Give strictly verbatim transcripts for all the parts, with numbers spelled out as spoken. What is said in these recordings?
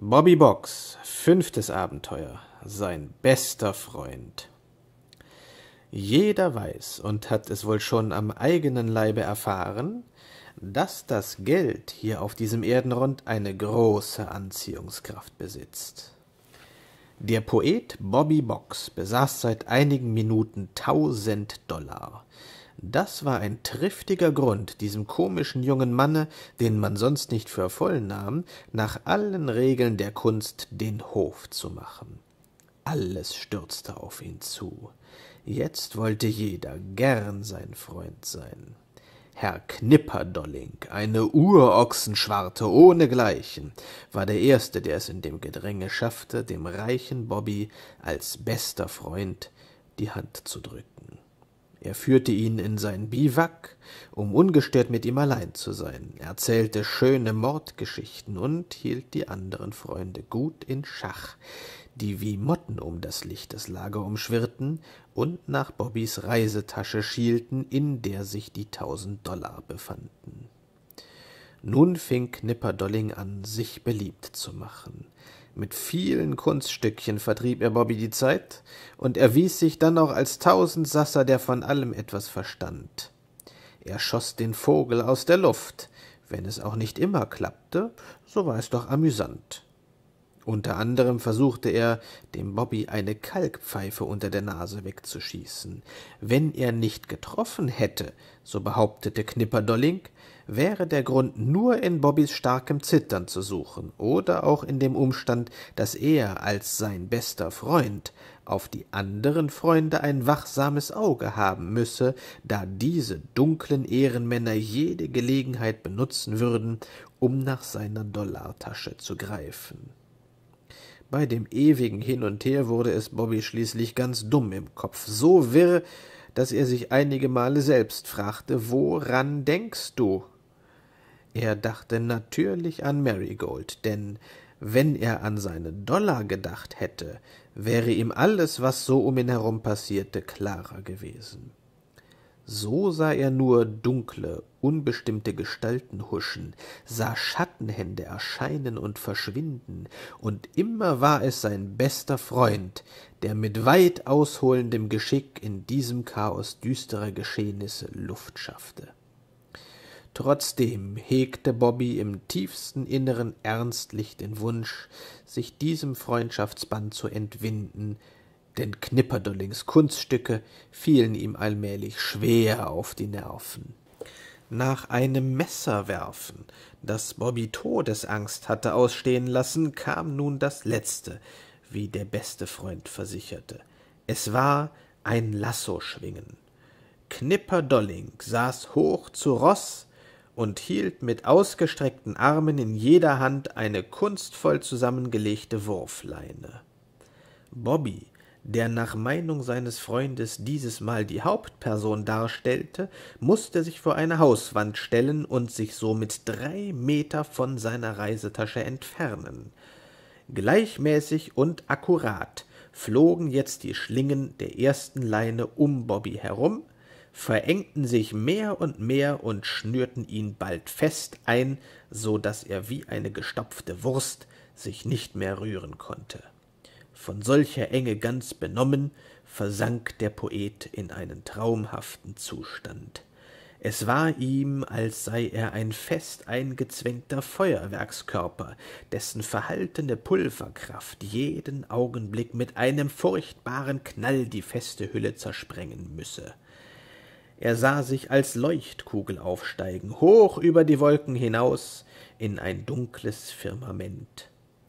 Bobby Box, fünftes Abenteuer, sein bester Freund. Jeder weiß und hat es wohl schon am eigenen Leibe erfahren, dass das Geld hier auf diesem Erdenrund eine große Anziehungskraft besitzt. Der Poet Bobby Box besaß seit einigen Minuten tausend Dollar. Das war ein triftiger Grund, diesem komischen jungen Manne, den man sonst nicht für voll nahm, nach allen Regeln der Kunst den Hof zu machen. Alles stürzte auf ihn zu. Jetzt wollte jeder gern sein Freund sein. Herr Knipperdolling, eine Urochsenschwarte ohnegleichen, war der Erste, der es in dem Gedränge schaffte, dem reichen Bobby als bester Freund die Hand zu drücken. Er führte ihn in sein Biwak, um ungestört mit ihm allein zu sein, erzählte schöne Mordgeschichten und hielt die anderen Freunde gut in Schach, die wie Motten um das Licht des Lager umschwirrten und nach Bobbys Reisetasche schielten, in der sich die tausend Dollar befanden. Nun fing Knipperdolling an, sich beliebt zu machen. Mit vielen Kunststückchen vertrieb er Bobby die Zeit und erwies sich dann auch als Tausendsasser, der von allem etwas verstand. Er schoss den Vogel aus der Luft. Wenn es auch nicht immer klappte, so war es doch amüsant. Unter anderem versuchte er, dem Bobby eine Kalkpfeife unter der Nase wegzuschießen. Wenn er nicht getroffen hätte, so behauptete Knipperdolling, wäre der Grund nur in Bobbys starkem Zittern zu suchen oder auch in dem Umstand, dass er als sein bester Freund auf die anderen Freunde ein wachsames Auge haben müsse, da diese dunklen Ehrenmänner jede Gelegenheit benutzen würden, um nach seiner Dollartasche zu greifen. Bei dem ewigen Hin und Her wurde es Bobby schließlich ganz dumm im Kopf, so wirr, dass er sich einige Male selbst fragte, »Woran denkst du?« Er dachte natürlich an Marigold, denn wenn er an seine Dollar gedacht hätte, wäre ihm alles, was so um ihn herum passierte, klarer gewesen. So sah er nur dunkle, unbestimmte Gestalten huschen, sah Schattenhände erscheinen und verschwinden, und immer war es sein bester Freund, der mit weit ausholendem Geschick in diesem Chaos düsterer Geschehnisse Luft schaffte. Trotzdem hegte Bobby im tiefsten Inneren ernstlich den Wunsch, sich diesem Freundschaftsband zu entwinden, denn Knipperdollings Kunststücke fielen ihm allmählich schwer auf die Nerven. Nach einem Messerwerfen, das Bobby Todesangst hatte ausstehen lassen, kam nun das Letzte, wie der beste Freund versicherte. Es war ein Lassoschwingen. Knipperdolling saß hoch zu Ross und hielt mit ausgestreckten Armen in jeder Hand eine kunstvoll zusammengelegte Wurfleine. Bobby, der nach Meinung seines Freundes dieses Mal die Hauptperson darstellte, mußte sich vor eine Hauswand stellen und sich somit drei Meter von seiner Reisetasche entfernen. Gleichmäßig und akkurat flogen jetzt die Schlingen der ersten Leine um Bobby herum, verengten sich mehr und mehr und schnürten ihn bald fest ein, so daß er wie eine gestopfte Wurst sich nicht mehr rühren konnte. Von solcher Enge ganz benommen, versank der Poet in einen traumhaften Zustand. Es war ihm, als sei er ein fest eingezwängter Feuerwerkskörper, dessen verhaltene Pulverkraft jeden Augenblick mit einem furchtbaren Knall die feste Hülle zersprengen müsse. Er sah sich als Leuchtkugel aufsteigen, hoch über die Wolken hinaus, in ein dunkles Firmament.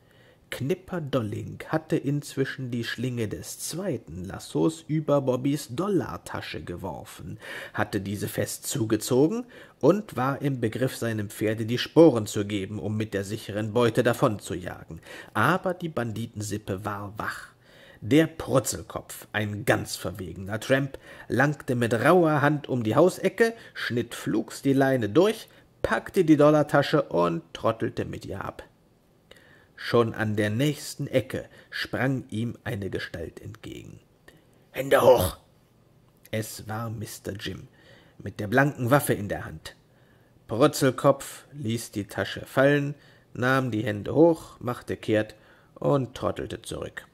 Knipperdolling hatte inzwischen die Schlinge des zweiten Lassos über Bobbys Dollartasche geworfen, hatte diese fest zugezogen und war im Begriff, seinem Pferde die Sporen zu geben, um mit der sicheren Beute davonzujagen. Aber die Banditensippe war wach. Der Prutzelkopf, ein ganz verwegener Tramp, langte mit rauer Hand um die Hausecke, schnitt flugs die Leine durch, packte die Dollartasche und trottelte mit ihr ab. Schon an der nächsten Ecke sprang ihm eine Gestalt entgegen. »Hände hoch!« Es war Mister Jim, mit der blanken Waffe in der Hand. Prutzelkopf ließ die Tasche fallen, nahm die Hände hoch, machte kehrt und trottelte zurück.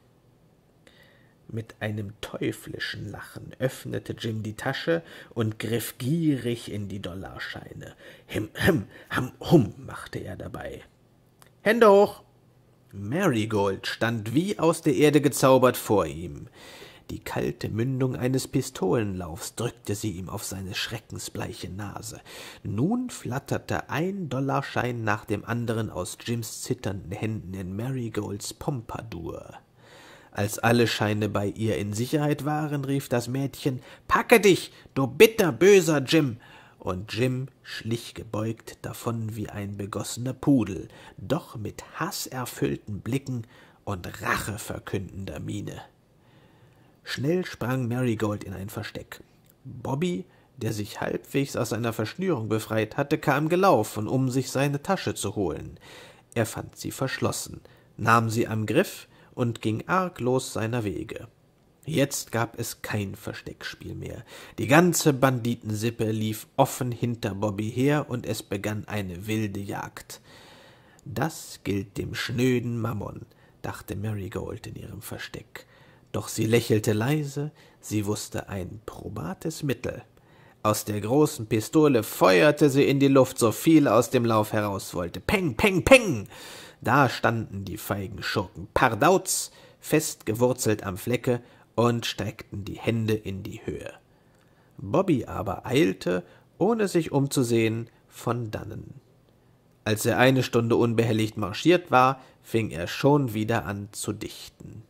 Mit einem teuflischen Lachen öffnete Jim die Tasche und griff gierig in die Dollarscheine. Him, him, ham, hum, machte er dabei. »Hände hoch!« Marigold stand wie aus der Erde gezaubert vor ihm. Die kalte Mündung eines Pistolenlaufs drückte sie ihm auf seine schreckensbleiche Nase. Nun flatterte ein Dollarschein nach dem anderen aus Jims zitternden Händen in Marigolds Pompadour. Als alle Scheine bei ihr in Sicherheit waren, rief das Mädchen, »Packe dich, du bitterböser Jim!« Und Jim schlich gebeugt davon wie ein begossener Pudel, doch mit hasserfüllten Blicken und racheverkündender Miene. Schnell sprang Marigold in ein Versteck. Bobby, der sich halbwegs aus seiner Verschnürung befreit hatte, kam gelaufen, um sich seine Tasche zu holen. Er fand sie verschlossen, nahm sie am Griff und ging arglos seiner Wege. Jetzt gab es kein Versteckspiel mehr. Die ganze Banditensippe lief offen hinter Bobby her, und es begann eine wilde Jagd. »Das gilt dem schnöden Mammon«, dachte Marigold in ihrem Versteck. Doch sie lächelte leise, sie wusste ein probates Mittel. Aus der großen Pistole feuerte sie in die Luft, so viel aus dem Lauf heraus wollte. Peng, peng, peng! Da standen die feigen Schurken Pardauz, fest gewurzelt am Flecke, und streckten die Hände in die Höhe. Bobby aber eilte, ohne sich umzusehen, von dannen. Als er eine Stunde unbehelligt marschiert war, fing er schon wieder an zu dichten.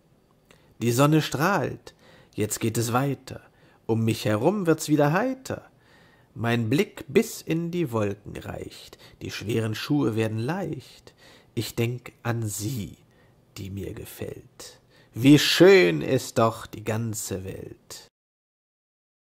Die Sonne strahlt, jetzt geht es weiter, um mich herum wird's wieder heiter. Mein Blick bis in die Wolken reicht, die schweren Schuhe werden leicht. Ich denk an sie, die mir gefällt. Wie schön ist doch die ganze Welt.